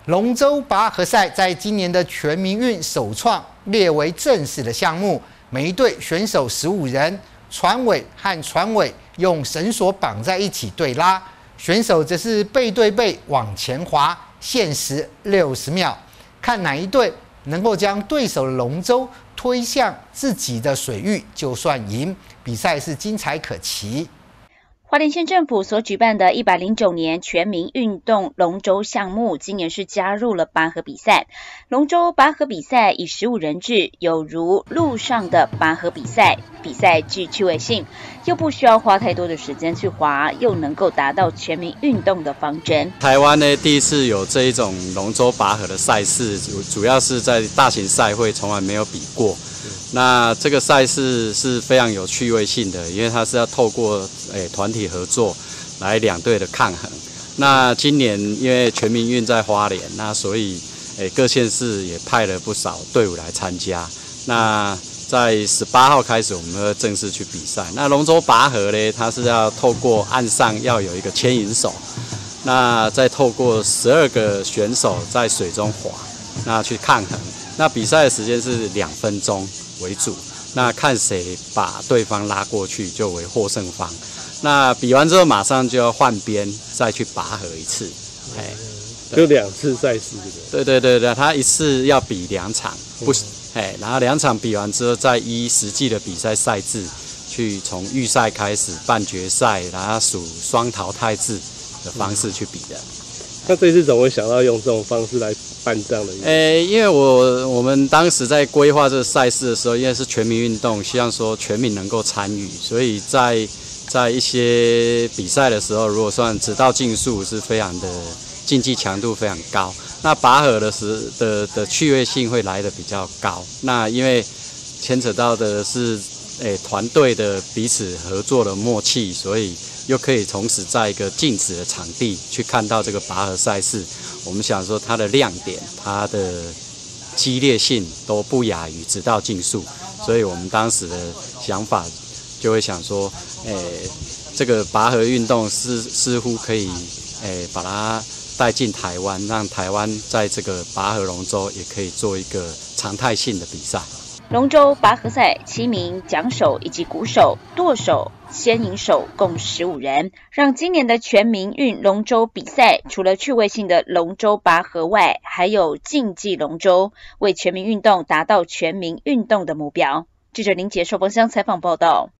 龙舟拔河赛在今年的全民运首创列为正式的项目，每一队选手15人，船尾和船尾用绳索绑在一起对拉，选手则是背对背往前滑，限时60秒，看哪一队能够将对手的龙舟推向自己的水域就算赢，比赛是精彩可期。 花莲县政府所举办的109年全民运动龙舟项目，今年是加入了拔河比赛。龙舟拔河比赛以15人制，有如陆上的拔河比赛，比赛具趣味性，又不需要花太多的时间去划，又能够达到全民运动的方针。 台湾呢，第一次有这一种龙舟拔河的赛事，主要是在大型赛会从来没有比过。那这个赛事是非常有趣味性的，因为它是要透过团体合作来两队的抗衡。那今年因为全民运在花莲，那所以各县市也派了不少队伍来参加。那在18号开始，我们会正式去比赛。那龙舟拔河呢，它是要透过岸上要有一个牵引手，那再透过12个选手在水中划，那去抗衡。那比赛的时间是2分钟为主，那看谁把对方拉过去就为获胜方。那比完之后马上就要换边，再去拔河一次。 就2次赛事这个。 对，他一次要比2场，不，然后2场比完之后，再依实际的比赛赛制去从预赛开始，半决赛，然后属双淘汰制的方式去比的。 那这次怎么会想到用这种方式来办这样的？ 因为我们当时在规划这个赛事的时候，因为是全民运动，希望说全民能够参与，所以在一些比赛的时候，如果算直道竞速是非常的竞技强度非常高，那拔河的趣味性会来得比较高。那因为牵扯到的是团队的彼此合作的默契，所以又可以同时在一个静止的场地去看到这个拔河赛事。我们想说它的亮点，它的激烈性都不亚于直道竞速，所以我们当时的想法就会想说，这个拔河运动似乎可以把它带进台湾，让台湾在这个拔河龙舟也可以做一个常态性的比赛。 龙舟拔河赛7名桨手以及鼓手、舵手、牵引手共15人，让今年的全民运龙舟比赛除了趣味性的龙舟拔河外，还有竞技龙舟，为全民运动达到全民运动的目标。记者林杰受丰乡采访报道。